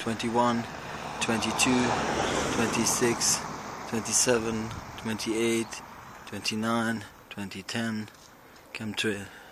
21, 22, 26, 27, 28, 29, 2010. Chemtrail.